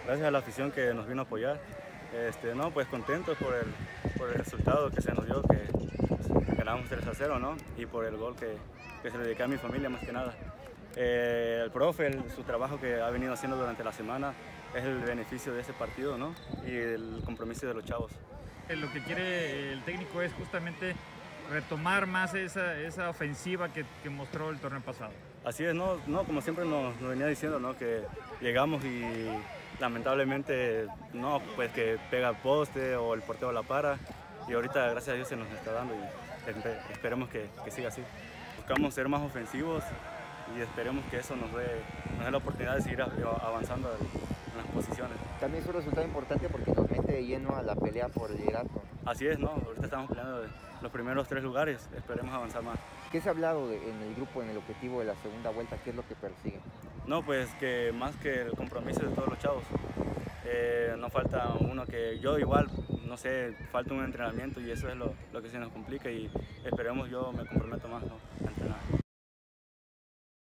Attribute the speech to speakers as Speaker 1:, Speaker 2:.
Speaker 1: gracias a la afición que nos vino a apoyar. No, pues contentos por el resultado que se nos dio, que ganamos 3-0, ¿no? Y por el gol que se le dedica a mi familia más que nada. El profe, su trabajo que ha venido haciendo durante la semana es el beneficio de ese partido, ¿no? Y el compromiso de los chavos.
Speaker 2: Lo que quiere el técnico es justamente retomar más esa ofensiva que mostró el torneo pasado.
Speaker 1: Así es, ¿no? Como siempre nos venía diciendo, ¿no? Que llegamos y lamentablemente no, pues que pega el poste o el portero la para, y ahorita gracias a Dios se nos está dando y esperemos que siga así. Buscamos ser más ofensivos y esperemos que eso nos dé la oportunidad de seguir avanzando en las posiciones.
Speaker 3: También es un resultado importante porque nos mete de lleno a la pelea por el liderato.
Speaker 1: Así es, ¿no? Ahorita estamos peleando de los primeros 3 lugares, esperemos avanzar más.
Speaker 3: ¿Qué se ha hablado en el grupo, en el objetivo de la segunda vuelta? ¿Qué es lo que persigue?
Speaker 1: No, pues que más que el compromiso de todos los chavos, no falta uno que yo igual, no sé, falta un entrenamiento y eso es lo que se nos complica, y esperemos, yo me comprometo más, ¿no?, a entrenar.